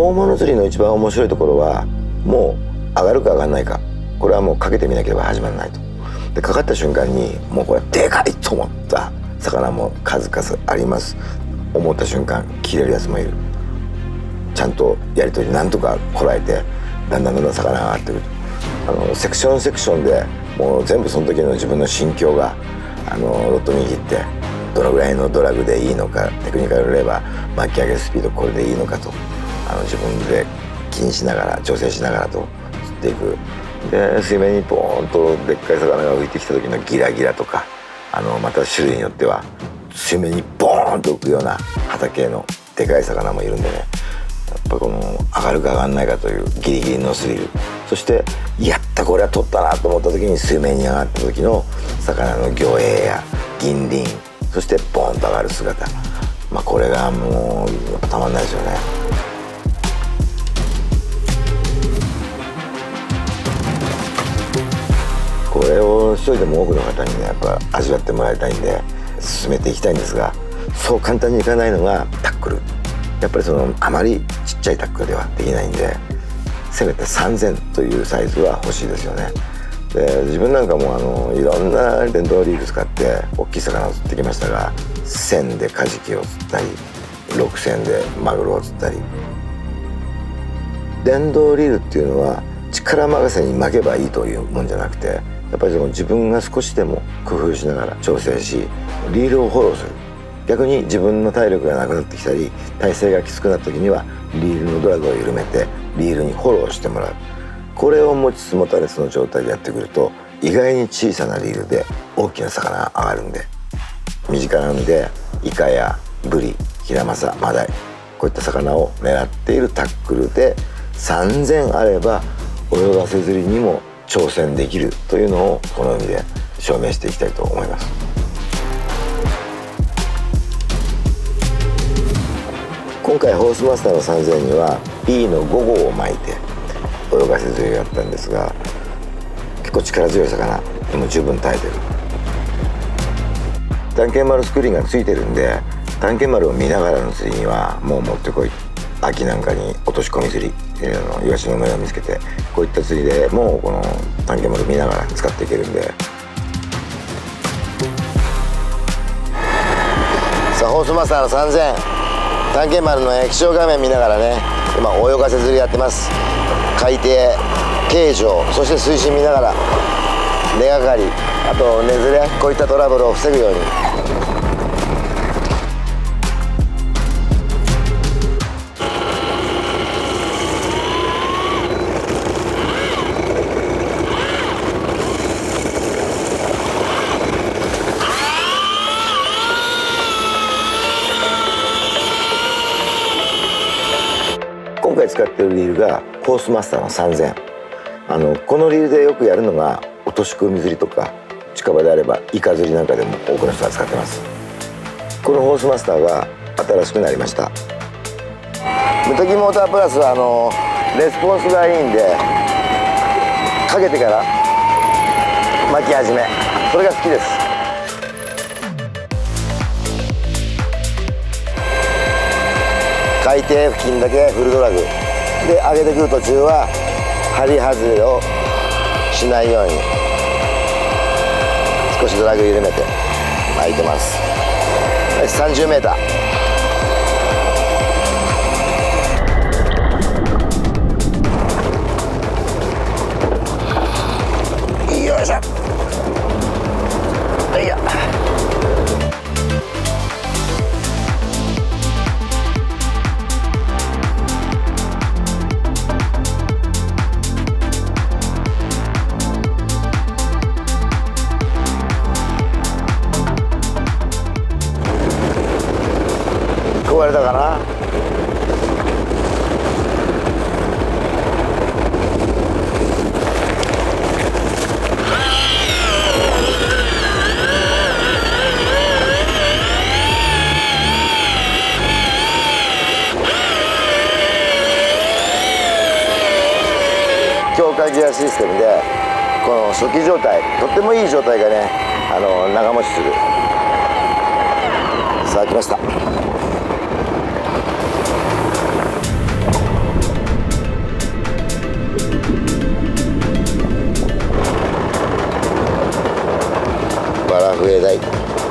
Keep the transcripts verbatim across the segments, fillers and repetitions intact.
大物釣りの一番面白いところはもう上がるか上がらないか、これはもうかけてみなければ始まらないと。でかかった瞬間にもうこれでかいと思った魚も数々あります。思った瞬間切れるやつもいる。ちゃんとやり取りなんとかこらえてだんだんだんだん魚が上がってくると、あのセクションセクションでもう全部その時の自分の心境があのロッド握ってどのぐらいのドラグでいいのか、テクニカルレバー巻き上げスピードこれでいいのかと、あの自分で気にしながら調整しながらと釣っていく。で水面にポーンとでっかい魚が浮いてきた時のギラギラとか、あのまた種類によっては水面にボーンと浮くような旗系のでかい魚もいるんでね、やっぱこの上がるか上がらないかというギリギリのスリル、そしてやったこれは取ったなと思った時に水面に上がった時の魚の魚影や銀鱗、そしてボーンと上がる姿、まあこれがもうやっぱたまんないですよね。これを一人でも多くの方にねやっぱ味わってもらいたいんで進めていきたいんですが、そう簡単にいかないのがタックル。やっぱりそのあまりちっちゃいタックルではできないんで、せめてさんぜんというサイズは欲しいですよね。で自分なんかもあのいろんな電動リール使って大きい魚を釣ってきましたが、せんでカジキを釣ったりろくせんでマグロを釣ったり、電動リールっていうのは力任せに巻けばいいというもんじゃなくて、やっぱりその自分が少しでも工夫しながら調整しリールをフォローする。逆に自分の体力がなくなってきたり体勢がきつくなった時にはリールのドラグを緩めてリールにフォローしてもらう。これを持ちつ持たれつの状態でやってくると意外に小さなリールで大きな魚が上がるんで、身近なんでイカやブリ、ヒラマサ、マダイ、こういった魚を狙っているタックルでさんぜんあれば泳がせ釣りにも挑戦できるというのをこの海で証明していきたいと思います。今回ホースマスターのさんぜんには P のご号を巻いて泳がせ釣りをやったんですが、結構力強い魚でも十分耐えてる。探検丸スクリーンがついてるんで探検丸を見ながらの釣りにはもうもってこい。秋なんかに落とし込み釣り、えー、のイワシの目を見つけてこういった釣りでもうこの探検丸見ながら使っていけるんで。さあホースマスターのさんぜん探検丸の液晶画面見ながらね今泳がせ釣りやってます。海底形状そして水深見ながら根がかり、あと根ずれこういったトラブルを防ぐように。今回使っているリールがホースマスターのさんぜん。あのこのリールでよくやるのが落とし込み釣りとか近場であればイカ釣りなんかでも多くの人が使ってます。このホースマスターが新しくなりました。ムトキモータープラスはあのレスポンスがいいんでかけてから巻き始め、それが好きです。海底付近だけフルドラグで上げてくる途中は針外れをしないように少しドラグ緩めて巻いてます。さんじゅうメーター。よいしょ。いや。壊れたかな。強化ギアシステムでこの初期状態とってもいい状態がねあの長持ちする。さあ来ました。 増えない。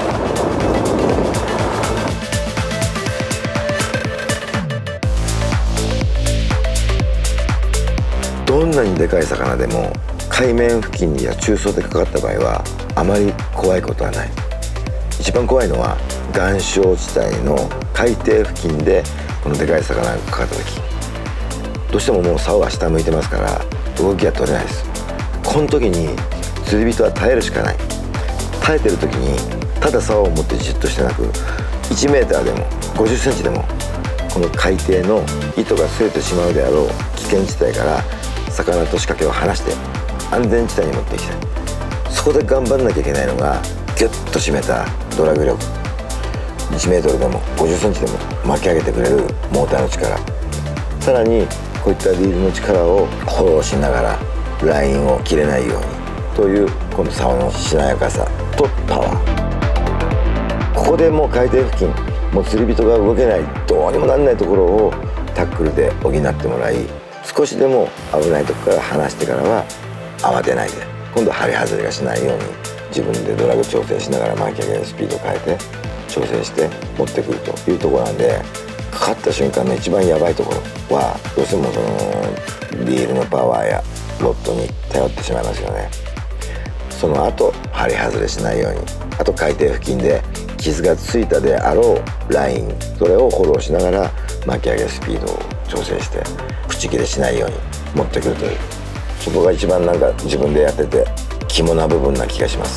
どんなにでかい魚でも海面付近や中層でかかった場合はあまり怖いことはない。一番怖いのは岩礁地帯の海底付近でこのでかい魚がかかった時、どうしてももう竿は下向いてますから動きが取れないです。この時に釣り人は耐えるしかない。耐えてる時にただ竿を持ってじっとしてなく、いちメーターでもごじゅっセンチでもこの海底の糸が擦れてしまうであろう危険地帯から魚と仕掛けを離して安全地帯に持っていきたい。そこで頑張んなきゃいけないのがギュッと締めたドラグ力、いちメートルでもごじゅっセンチでも巻き上げてくれるモーターの力、さらにこういったリールの力をフォローしながらラインを切れないようにというこの竿のしなやかさとパワー。ここでもう海底付近、もう釣り人が動けない、どうにもなんないところをタックルで補ってもらい、少しでも危ないところから離してからは慌てないで、今度は針外れがしないように自分でドラグ調整しながら巻き上げるスピードを変えて調整して持ってくるというところなんで、かかった瞬間の一番やばいところはどうしてもそのリールのパワーやロッドに頼ってしまいますよね。その後針外れしないように、あと海底付近で傷がついたであろうライン、それをフォローしながら巻き上げスピードを調整して口切れしないように持ってくるという、そこが一番なんか自分でやってて肝な部分な気がします。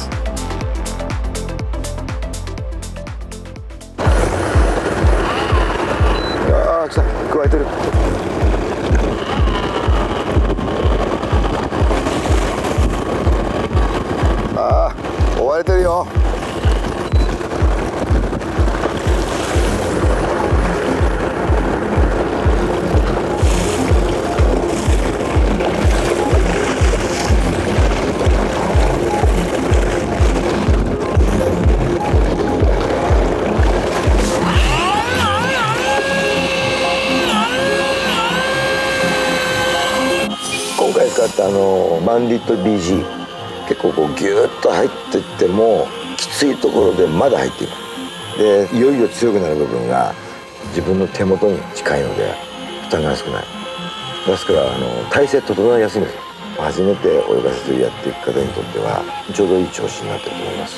ああ来た、くわえてる。ああ追われてるよ。今回使ったあのバンディット ビージー、 結構こうギューッと入っていってもきついところでまだ入っていく。でいよいよ強くなる部分が自分の手元に近いので負担が少ない。ですからあの体勢整いやすいんですよ。初めて泳がせてやっていく方にとってはちょうどいい調子になってると思います。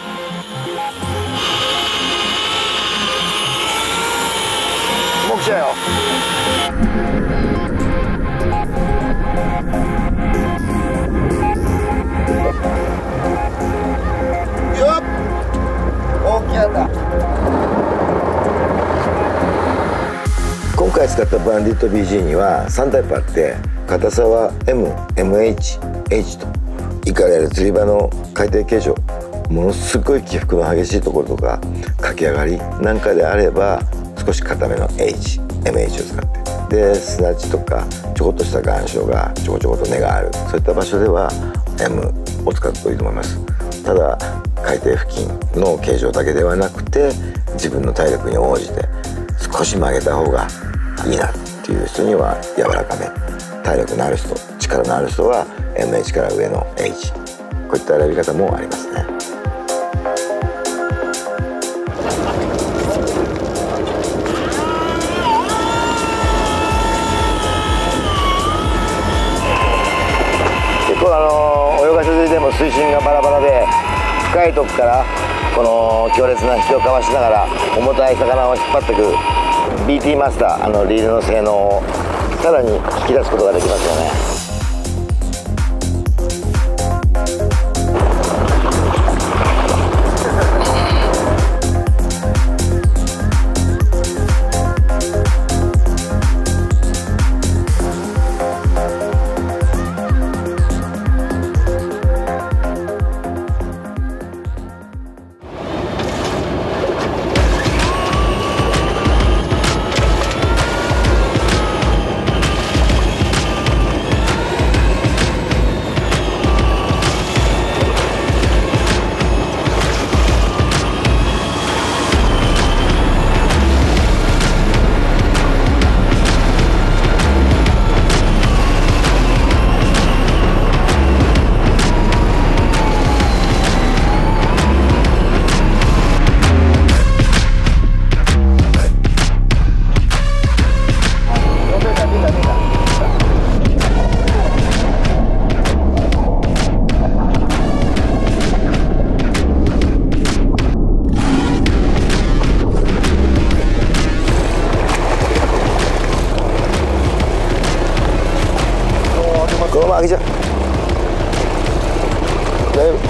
もう来ちゃうよ。今回使ったバンディット ビージー にはさんタイプあって、硬さは エム、エムエイチ、エイチ と行かれる釣り場の海底形状、ものすごい起伏の激しいところとか駆け上がりなんかであれば少し硬めの H、エムエイチ を使って、で砂地とかちょこっとした岩礁がちょこちょこと根がある、そういった場所では エム を使っていいと思います。ただ海底付近の形状だけではなくて自分の体力に応じて少し曲げた方がいいなっていう人には柔らかめ、体力のある人、力のある人は エムエイチ から上の H、 こういった選び方もありますね。結構あの泳がせ釣りでも水深がバラバラで、深いとこからこの強烈な引きをかわしながら重たい魚を引っ張ってくる ビーティー マスター、あのリールの性能をさらに引き出すことができますよね。 げちゃう。大丈夫。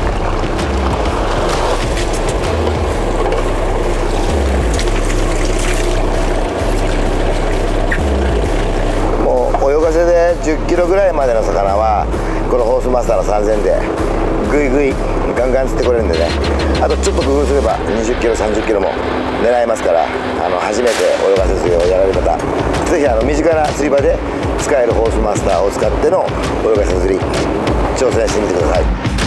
もう泳がせでじゅっキロぐらいまでの魚はこのホースマスターのさんぜんでグイグイガンガン釣ってこれるんでね。あとちょっと工夫すればにじゅっキロさんじゅっキロも狙えますから、あの初めて泳がせ釣りをやられる方、ぜひあの身近な釣り場で使えるホースマスターを使っての泳がせ釣り挑戦してみてください。